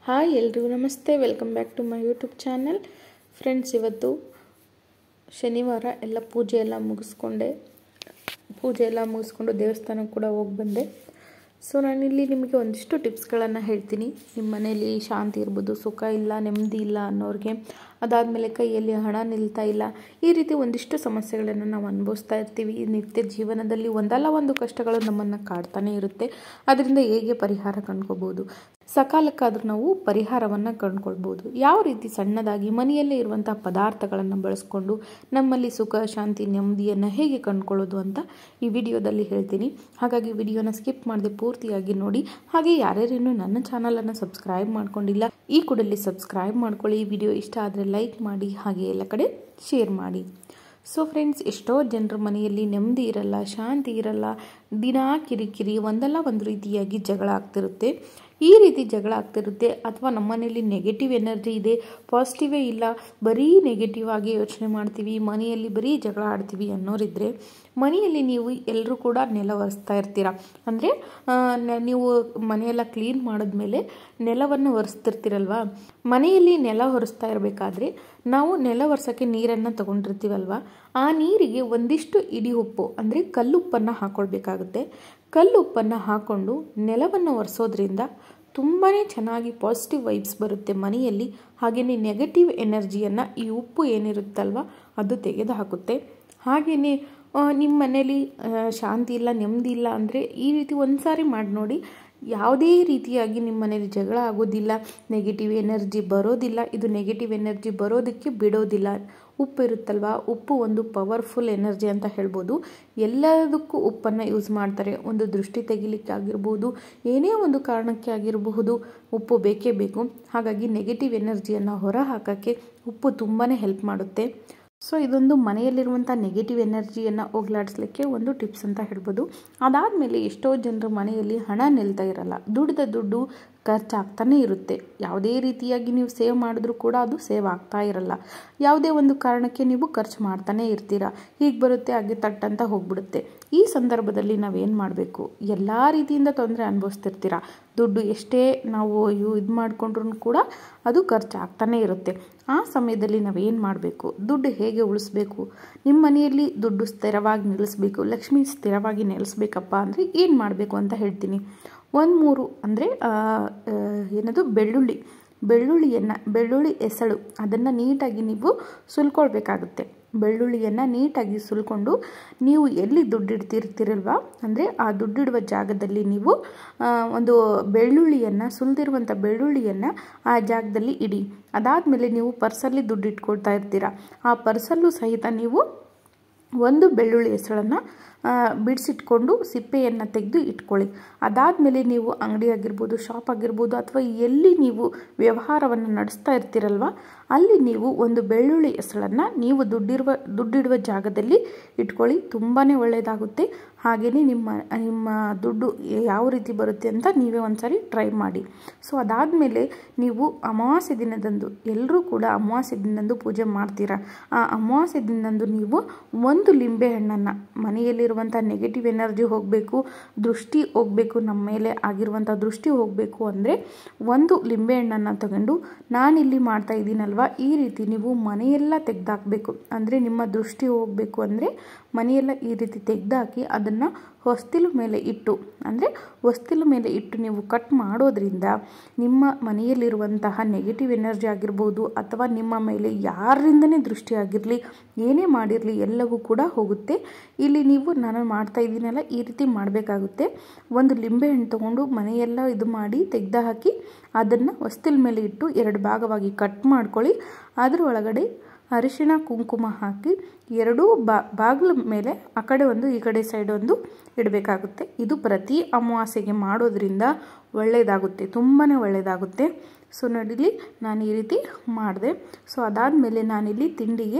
Hi ಎಲ್ರಿಗೂ ನಮಸ್ತೆ, welcome back to my YouTube channel. Friends, ಇವತ್ತು ಶನಿವಾರ ಎಲ್ಲ ಪೂಜೆ ಎಲ್ಲ ಮುಗಿಸ್ಕೊಂಡು ದೇವಸ್ಥಾನಕ್ಕೆ ಕೂಡ ಹೋಗಿ ಬಂದೆ. ಸೊ ನಾನಿಲ್ಲಿ ನಿಮಗೆ ಒಂದಿಷ್ಟು ಟಿಪ್ಸ್ಗಳನ್ನು ಹೇಳ್ತೀನಿ. ನಿಮ್ಮ ಮನೆಯಲ್ಲಿ ಶಾಂತಿ ಇರ್ಬೋದು, ಸುಖ ಇಲ್ಲ, ನೆಮ್ಮದಿ ಇಲ್ಲ ಅನ್ನೋರಿಗೆ, ಅದಾದಮೇಲೆ ಕೈಯಲ್ಲಿ ಹಣ ನಿಲ್ತಾ ಇಲ್ಲ, ಈ ರೀತಿ ಒಂದಿಷ್ಟು ಸಮಸ್ಯೆಗಳನ್ನು ನಾವು ಅನುಭವಿಸ್ತಾ ಇರ್ತೀವಿ. ನಿತ್ಯ ಜೀವನದಲ್ಲಿ ಒಂದಲ್ಲ ಒಂದು ಕಷ್ಟಗಳು ನಮ್ಮನ್ನು ಕಾಡ್ತಾನೆ ಇರುತ್ತೆ. ಅದರಿಂದ ಹೇಗೆ ಪರಿಹಾರ ಕಂಡ್ಕೋಬೋದು, ಸಕಾಲಕ್ಕಾದರೂ ನಾವು ಪರಿಹಾರವನ್ನು ಕಂಡುಕೊಳ್ಬೋದು. ಯಾವ ರೀತಿ ಸಣ್ಣದಾಗಿ ಮನೆಯಲ್ಲೇ ಇರುವಂಥ ಪದಾರ್ಥಗಳನ್ನು ಬಳಸ್ಕೊಂಡು ನಮ್ಮಲ್ಲಿ ಸುಖ, ಶಾಂತಿ, ನೆಮ್ಮದಿಯನ್ನು ಹೇಗೆ ಕಂಡುಕೊಳ್ಳೋದು ಅಂತ ಈ ವಿಡಿಯೋದಲ್ಲಿ ಹೇಳ್ತೀನಿ. ಹಾಗಾಗಿ ವಿಡಿಯೋನ ಸ್ಕಿಪ್ ಮಾಡದೆ ಪೂರ್ತಿಯಾಗಿ ನೋಡಿ. ಹಾಗೆ ಯಾರ್ಯಾರೇನು ನನ್ನ ಚಾನಲನ್ನು ಸಬ್ಸ್ಕ್ರೈಬ್ ಮಾಡ್ಕೊಂಡಿಲ್ಲ, ಈ ಕೂಡಲೇ ಸಬ್ಸ್ಕ್ರೈಬ್ ಮಾಡ್ಕೊಳ್ಳಿ. ಈ ವಿಡಿಯೋ ಇಷ್ಟ ಆದರೆ ಲೈಕ್ ಮಾಡಿ, ಹಾಗೆ ಎಲ್ಲ ಕಡೆ ಶೇರ್ ಮಾಡಿ. ಸೊ ಫ್ರೆಂಡ್ಸ್, ಎಷ್ಟೋ ಜನರ ಮನೆಯಲ್ಲಿ ನೆಮ್ಮದಿ ಇರಲ್ಲ, ಶಾಂತಿ ಇರಲ್ಲ, ದಿನಾ ಕಿರಿಕಿರಿ, ಒಂದಲ್ಲ ಒಂದು ರೀತಿಯಾಗಿ ಜಗಳ ಆಗ್ತಿರುತ್ತೆ. ಈ ರೀತಿ ಜಗಳ ಆಗ್ತಿರುತ್ತೆ, ಅಥವಾ ನಮ್ಮ ಮನೆಯಲ್ಲಿ ನೆಗೆಟಿವ್ ಎನರ್ಜಿ ಇದೆ, ಪಾಸಿಟಿವೇ ಇಲ್ಲ, ಬರೀ ನೆಗೆಟಿವ್ ಆಗಿ ಯೋಚನೆ ಮಾಡ್ತೀವಿ, ಮನೆಯಲ್ಲಿ ಬರೀ ಜಗಳ ಆಡ್ತೀವಿ ಅನ್ನೋರಿದ್ರೆ, ಮನೆಯಲ್ಲಿ ನೀವು ಎಲ್ಲರೂ ಕೂಡ ನೆಲ ಒರೆಸ್ತಾ ಇರ್ತೀರ. ಅಂದರೆ ನೀವು ಮನೆಯೆಲ್ಲ ಕ್ಲೀನ್ ಮಾಡಿದ್ಮೇಲೆ ನೆಲವನ್ನು ಒರೆಸ್ತಿರ್ತೀರಲ್ವ. ಮನೆಯಲ್ಲಿ ನೆಲ ಒರೆಸ್ತಾ ಇರಬೇಕಾದ್ರೆ ನಾವು ನೆಲ ಒರೆಸೋಕ್ಕೆ ನೀರನ್ನು ತಗೊಂಡಿರ್ತೀವಲ್ವ, ಆ ನೀರಿಗೆ ಒಂದಿಷ್ಟು ಇಡಿ ಉಪ್ಪು ಅಂದರೆ ಕಲ್ಲುಪ್ಪನ್ನು ಹಾಕ್ಕೊಳ್ಬೇಕಾಗುತ್ತೆ. ಕಲ್ಲುಪ್ಪನ್ನು ಹಾಕ್ಕೊಂಡು ನೆಲವನ್ನು ಒರೆಸೋದ್ರಿಂದ ತುಂಬಾ ಚೆನ್ನಾಗಿ ಪಾಸಿಟಿವ್ ವೈಬ್ಸ್ ಬರುತ್ತೆ ಮನೆಯಲ್ಲಿ. ಹಾಗೆಯೇ ನೆಗೆಟಿವ್ ಎನರ್ಜಿಯನ್ನು ಈ ಉಪ್ಪು ಏನಿರುತ್ತಲ್ವ ಅದು ತೆಗೆದು ಹಾಕುತ್ತೆ. ಹಾಗೆಯೇ ನಿಮ್ಮ ಮನೇಲಿ ಶಾಂತಿ ಇಲ್ಲ, ನೆಮ್ಮದಿ ಇಲ್ಲ ಅಂದರೆ ಈ ರೀತಿ ಒಂದು ಸಾರಿ ಮಾಡಿ ನೋಡಿ. ಯಾವುದೇ ರೀತಿಯಾಗಿ ನಿಮ್ಮ ಮನೇಲಿ ಜಗಳ ಆಗೋದಿಲ್ಲ, ನೆಗೆಟಿವ್ ಎನರ್ಜಿ ಬರೋದಿಲ್ಲ. ಇದು ನೆಗೆಟಿವ್ ಎನರ್ಜಿ ಬರೋದಕ್ಕೆ ಬಿಡೋದಿಲ್ಲ. ಉಪ್ಪು ಇರುತ್ತಲ್ವ, ಉಪ್ಪು ಒಂದು ಪವರ್ಫುಲ್ ಎನರ್ಜಿ ಅಂತ ಹೇಳ್ಬೋದು. ಎಲ್ಲದಕ್ಕೂ ಉಪ್ಪನ್ನು ಯೂಸ್ ಮಾಡ್ತಾರೆ. ಒಂದು ದೃಷ್ಟಿ ತೆಗಿಲಿಕ್ಕೆ ಆಗಿರ್ಬೋದು, ಏನೇ ಒಂದು ಕಾರಣಕ್ಕೆ ಆಗಿರಬಹುದು, ಉಪ್ಪು ಬೇಕೇ ಬೇಕು. ಹಾಗಾಗಿ ನೆಗೆಟಿವ್ ಎನರ್ಜಿಯನ್ನು ಹೊರ ಹಾಕೋಕ್ಕೆ ಉಪ್ಪು ತುಂಬಾ ಹೆಲ್ಪ್ ಮಾಡುತ್ತೆ. ಸೊ ಇದೊಂದು ಮನೆಯಲ್ಲಿರುವಂಥ ನೆಗೆಟಿವ್ ಎನರ್ಜಿಯನ್ನು ಹೋಗ್ಲಾಡಿಸ್ಲಿಕ್ಕೆ ಒಂದು ಟಿಪ್ಸ್ ಅಂತ ಹೇಳ್ಬೋದು. ಅದಾದಮೇಲೆ ಎಷ್ಟೋ ಜನರ ಮನೆಯಲ್ಲಿ ಹಣ ನಿಲ್ತಾ ಇರಲ್ಲ, ದುಡ್ಡಿದ ದುಡ್ಡು ಖರ್ಚಾಗ್ತಾನೇ ಇರುತ್ತೆ. ಯಾವುದೇ ರೀತಿಯಾಗಿ ನೀವು ಸೇವ್ ಮಾಡಿದ್ರೂ ಕೂಡ ಅದು ಸೇವ್ ಆಗ್ತಾ ಇರಲ್ಲ. ಯಾವುದೇ ಒಂದು ಕಾರಣಕ್ಕೆ ನೀವು ಖರ್ಚು ಮಾಡ್ತಾನೆ ಇರ್ತೀರ. ಹೀಗೆ ಬರುತ್ತೆ, ಹಾಗೆ ತಟ್ಟಂತ ಹೋಗ್ಬಿಡುತ್ತೆ. ಈ ಸಂದರ್ಭದಲ್ಲಿ ನಾವೇನು ಮಾಡಬೇಕು? ಎಲ್ಲ ರೀತಿಯಿಂದ ತೊಂದರೆ ಅನುಭವಿಸ್ತಿರ್ತೀರ. ದುಡ್ಡು ಎಷ್ಟೇ ನಾವು ಇದು ಮಾಡಿಕೊಂಡ್ರೂ ಕೂಡ ಅದು ಖರ್ಚಾಗ್ತಾನೆ ಇರುತ್ತೆ. ಆ ಸಮಯದಲ್ಲಿ ನಾವೇನು ಮಾಡಬೇಕು? ದುಡ್ಡು ಹೇಗೆ ಉಳಿಸ್ಬೇಕು? ನಿಮ್ಮ ಮನೆಯಲ್ಲಿ ದುಡ್ಡು ಸ್ಥಿರವಾಗಿ ನಿಲ್ಲಿಸ್ಬೇಕು, ಲಕ್ಷ್ಮಿ ಸ್ಥಿರವಾಗಿ ನೆಲೆಸ್ಬೇಕಪ್ಪ ಅಂದರೆ ಏನು ಮಾಡಬೇಕು ಅಂತ ಹೇಳ್ತೀನಿ. 1-3 ಅಂದರೆ ಏನದು ಬೆಳ್ಳುಳ್ಳಿ ಎಸಳು ಅದನ್ನು ನೀಟಾಗಿ ನೀವು ಸುಲ್ಕೊಳ್ಬೇಕಾಗುತ್ತೆ. ಬೆಳ್ಳುಳ್ಳಿಯನ್ನು ನೀಟಾಗಿ ಸುಲ್ಕೊಂಡು ನೀವು ಎಲ್ಲಿ ದುಡ್ಡಿಡ್ತಿರ್ತೀರಲ್ವ, ಅಂದರೆ ಆ ದುಡ್ಡಿಡುವ ಜಾಗದಲ್ಲಿ ನೀವು ಒಂದು ಸುಲಿದಿರುವಂಥ ಬೆಳ್ಳುಳ್ಳಿಯನ್ನು ಆ ಜಾಗದಲ್ಲಿ ಇಡಿ. ಅದಾದಮೇಲೆ ನೀವು ಪರ್ಸಲ್ಲಿ ದುಡ್ಡು ಇಟ್ಕೊಳ್ತಾ ಇರ್ತೀರ. ಆ ಪರ್ಸಲ್ಲೂ ಸಹಿತ ನೀವು ಒಂದು ಬೆಳ್ಳುಳ್ಳಿ ಹೆಸಳನ್ನು ಬಿಡಿಸಿಟ್ಕೊಂಡು ಸಿಪ್ಪೆಯನ್ನು ತೆಗೆದು ಇಟ್ಕೊಳ್ಳಿ. ಅದಾದಮೇಲೆ ನೀವು ಅಂಗಡಿ ಆಗಿರ್ಬೋದು, ಶಾಪ್ ಆಗಿರ್ಬೋದು, ಅಥವಾ ಎಲ್ಲಿ ನೀವು ವ್ಯವಹಾರವನ್ನು ನಡೆಸ್ತಾ ಇರ್ತೀರಲ್ವ, ಅಲ್ಲಿ ನೀವು ಒಂದು ಬೆಳ್ಳುಳ್ಳಿ ಹೆಸಳನ್ನು ನೀವು ದುಡ್ಡಿಡುವ ಜಾಗದಲ್ಲಿ ಇಟ್ಕೊಳ್ಳಿ. ತುಂಬಾ ಒಳ್ಳೆಯದಾಗುತ್ತೆ. ಹಾಗೆಯೇ ನಿಮ್ಮ ದುಡ್ಡು ಯಾವ ರೀತಿ ಬರುತ್ತೆ ಅಂತ ನೀವೇ ಒಂದ್ಸರಿ ಟ್ರೈ ಮಾಡಿ. ಸೊ ಅದಾದಮೇಲೆ ನೀವು ಅಮಾವಾಸ್ಯೆ ದಿನದಂದು, ಎಲ್ಲರೂ ಕೂಡ ಅಮಾವಾಸ್ಯೆ ದಿನದಂದು ಪೂಜೆ ಮಾಡ್ತೀರಾ. ಆ ಅಮಾವಾಸ್ಯೆ ದಿನದಂದು ನೀವು ಒಂದು ಲಿಂಬೆಹಣ್ಣನ್ನು, ಮನೆಯಲ್ಲಿರುವಂಥ ನೆಗೆಟಿವ್ ಎನರ್ಜಿ ಹೋಗಬೇಕು, ದೃಷ್ಟಿ ಹೋಗಬೇಕು, ನಮ್ಮ ಮೇಲೆ ಆಗಿರುವಂಥ ದೃಷ್ಟಿ ಹೋಗಬೇಕು ಅಂದರೆ ಒಂದು ಲಿಂಬೆಹಣ್ಣನ್ನು ತಗೊಂಡು, ನಾನಿಲ್ಲಿ ಮಾಡ್ತಾ ಇದ್ದೀನಲ್ವ, ಈ ರೀತಿ ನೀವು ಮನೆಯೆಲ್ಲ ತೆಗೆದಾಕಬೇಕು. ಅಂದರೆ ನಿಮ್ಮ ದೃಷ್ಟಿ ಹೋಗಬೇಕು ಅಂದರೆ ಮನೆಯೆಲ್ಲ ಈ ರೀತಿ ತೆಗೆದಾಕಿ ಅದನ್ನು ಹೊಸ್ತಿಲು ಮೇಲೆ ಇಟ್ಟು ನೀವು ಕಟ್ ಮಾಡೋದ್ರಿಂದ ನಿಮ್ಮ ಮನೆಯಲ್ಲಿರುವಂತಹ ನೆಗೆಟಿವ್ ಎನರ್ಜಿ ಆಗಿರ್ಬೋದು, ಅಥವಾ ನಿಮ್ಮ ಮೇಲೆ ಯಾರಿಂದನೇ ದೃಷ್ಟಿ ಆಗಿರಲಿ, ಏನೇ ಮಾಡಿರಲಿ, ಎಲ್ಲವೂ ಕೂಡ ಹೋಗುತ್ತೆ. ಇಲ್ಲಿ ನೀವು ನಾನು ಮಾಡ್ತಾ ಇದ್ದೀನಲ್ಲ, ಈ ರೀತಿ ಮಾಡಬೇಕಾಗುತ್ತೆ. ಒಂದು ಲಿಂಬೆಹಣ್ಣು ತೊಗೊಂಡು ಮನೆಯೆಲ್ಲ ಇದು ಮಾಡಿ ತೆಗೆದು ಹಾಕಿ ಅದನ್ನು ಹೊಸ್ತಿಲ ಮೇಲೆ ಇಟ್ಟು 2 ಭಾಗವಾಗಿ ಕಟ್ ಮಾಡ್ಕೊಳ್ಳಿ. ಅದರ ಒಳಗಡೆ ಅರಿಶಿಣ ಕುಂಕುಮ ಹಾಕಿ 2 ಬಾಗಿಲ ಮೇಲೆ ಆ ಕಡೆ ಒಂದು, ಈ ಕಡೆ ಸೈಡ್ ಒಂದು ಇಡಬೇಕಾಗುತ್ತೆ. ಇದು ಪ್ರತಿ ಅಮಾವಾಸ್ಯೆಗೆ ಮಾಡೋದ್ರಿಂದ ಒಳ್ಳೆಯದಾಗುತ್ತೆ, ತುಂಬಾ ಒಳ್ಳೆಯದಾಗುತ್ತೆ. ಸೊ ನೋಡಿಲಿ, ನಾನು ಈ ರೀತಿ ಮಾಡಿದೆ. ಸೊ ಅದಾದಮೇಲೆ ನಾನಿಲ್ಲಿ ತಿಂಡಿಗೆ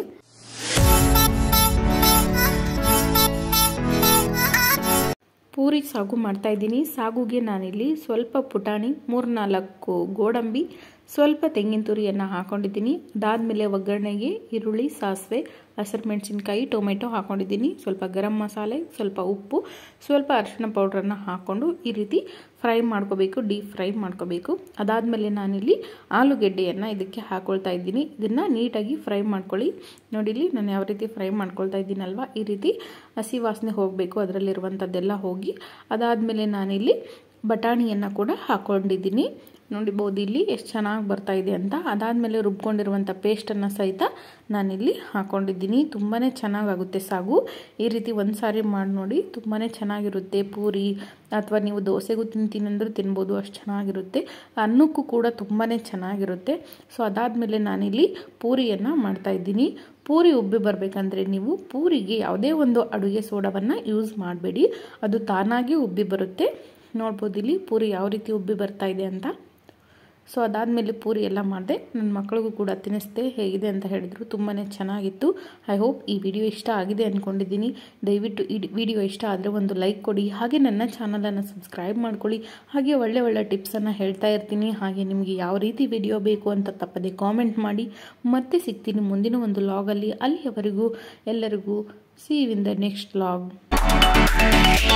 ಪೂರಿ ಸಾಗು ಮಾಡ್ತಾಯಿದ್ದೀನಿ. ಸಾಗುಗೆ ನಾನಿಲ್ಲಿ ಸ್ವಲ್ಪ ಪುಟಾಣಿ, 3-4 ಗೋಡಂಬಿ, ಸ್ವಲ್ಪ ತೆಂಗಿನ ತುರಿಯನ್ನು ಹಾಕ್ಕೊಂಡಿದ್ದೀನಿ. ಅದಾದಮೇಲೆ ಒಗ್ಗರಣೆಗೆ ಈರುಳ್ಳಿ, ಸಾಸಿವೆ, ಹಸಿರು ಮೆಣಸಿನ್ಕಾಯಿ, ಟೊಮೆಟೊ ಹಾಕ್ಕೊಂಡಿದ್ದೀನಿ. ಸ್ವಲ್ಪ ಗರಂ ಮಸಾಲೆ, ಸ್ವಲ್ಪ ಉಪ್ಪು, ಸ್ವಲ್ಪ ಅರಿಶಿಣ ಪೌಡ್ರನ್ನು ಹಾಕ್ಕೊಂಡು ಈ ರೀತಿ ಫ್ರೈ ಮಾಡ್ಕೋಬೇಕು, ಡೀಪ್ ಫ್ರೈ ಮಾಡ್ಕೋಬೇಕು. ಅದಾದಮೇಲೆ ನಾನಿಲ್ಲಿ ಆಲೂಗೆಡ್ಡೆಯನ್ನು ಇದಕ್ಕೆ ಹಾಕ್ಕೊಳ್ತಾ ಇದ್ದೀನಿ. ಇದನ್ನು ನೀಟಾಗಿ ಫ್ರೈ ಮಾಡ್ಕೊಳ್ಳಿ. ನೋಡಿಲಿ ನಾನು ಯಾವ ರೀತಿ ಫ್ರೈ ಮಾಡ್ಕೊಳ್ತಾ ಇದ್ದೀನಲ್ವ, ಈ ರೀತಿ ಹಸಿ ವಾಸನೆ ಹೋಗಬೇಕು, ಅದರಲ್ಲಿರುವಂಥದ್ದೆಲ್ಲ ಹೋಗಿ. ಅದಾದಮೇಲೆ ನಾನಿಲ್ಲಿ ಬಟಾಣಿಯನ್ನು ಕೂಡ ಹಾಕ್ಕೊಂಡಿದ್ದೀನಿ. ನೋಡಿಬೋದು ಇಲ್ಲಿ ಎಷ್ಟು ಚೆನ್ನಾಗಿ ಬರ್ತಾ ಇದೆ ಅಂತ. ಅದಾದಮೇಲೆ ರುಬ್ಕೊಂಡಿರುವಂಥ ಪೇಸ್ಟನ್ನು ಸಹಿತ ನಾನಿಲ್ಲಿ ಹಾಕ್ಕೊಂಡಿದ್ದೀನಿ. ತುಂಬಾ ಚೆನ್ನಾಗಾಗುತ್ತೆ ಸಾಗು. ಈ ರೀತಿ ಒಂದು ಸಾರಿ ಮಾಡಿ ನೋಡಿ, ತುಂಬಾ ಚೆನ್ನಾಗಿರುತ್ತೆ. ಪೂರಿ ಅಥವಾ ನೀವು ದೋಸೆಗೂ ತಿಂತೀನಿ ಅಂದರೂ ತಿನ್ಬೋದು, ಅಷ್ಟು ಚೆನ್ನಾಗಿರುತ್ತೆ. ಅನ್ನಕ್ಕೂ ಕೂಡ ತುಂಬಾ ಚೆನ್ನಾಗಿರುತ್ತೆ. ಸೊ ಅದಾದಮೇಲೆ ನಾನಿಲ್ಲಿ ಪೂರಿಯನ್ನು ಮಾಡ್ತಾಯಿದ್ದೀನಿ. ಪೂರಿ ಉಬ್ಬಿ ಬರಬೇಕಂದ್ರೆ ನೀವು ಪೂರಿಗೆ ಯಾವುದೇ ಒಂದು ಅಡುಗೆ ಸೋಡಾವನ್ನು ಯೂಸ್ ಮಾಡಬೇಡಿ, ಅದು ತಾನಾಗಿ ಉಬ್ಬಿ ಬರುತ್ತೆ. ನೋಡ್ಬೋದು ಇಲ್ಲಿ ಪೂರಿ ಯಾವ ರೀತಿ ಉಬ್ಬಿ ಬರ್ತಾ ಇದೆ ಅಂತ. ಸೊ ಅದಾದಮೇಲೆ ಪೂರಿ ಎಲ್ಲ ಮಾಡಿದೆ. ನನ್ನ ಮಕ್ಕಳಿಗೂ ಕೂಡ ತಿನ್ನಿಸ್ದೆ, ಹೇಗಿದೆ ಅಂತ ಹೇಳಿದರು. ತುಂಬಾ ಚೆನ್ನಾಗಿತ್ತು. ಐ ಹೋಪ್ ಈ ವಿಡಿಯೋ ಇಷ್ಟ ಆಗಿದೆ ಅಂದ್ಕೊಂಡಿದ್ದೀನಿ. ದಯವಿಟ್ಟು ಈ ವಿಡಿಯೋ ಇಷ್ಟ ಆದರೆ ಒಂದು ಲೈಕ್ ಕೊಡಿ, ಹಾಗೆ ನನ್ನ ಚಾನಲನ್ನು ಸಬ್ಸ್ಕ್ರೈಬ್ ಮಾಡ್ಕೊಳ್ಳಿ. ಹಾಗೆ ಒಳ್ಳೆ ಟಿಪ್ಸನ್ನು ಹೇಳ್ತಾ ಇರ್ತೀನಿ. ಹಾಗೆ ನಿಮಗೆ ಯಾವ ರೀತಿ ವಿಡಿಯೋ ಬೇಕು ಅಂತ ತಪ್ಪದೆ ಕಾಮೆಂಟ್ ಮಾಡಿ. ಮತ್ತೆ ಸಿಗ್ತೀನಿ ಮುಂದಿನ ಒಂದು ವ್ಲಾಗಲ್ಲಿ. ಅಲ್ಲಿಯವರೆಗೂ ಎಲ್ಲರಿಗೂ see you in the next vlog.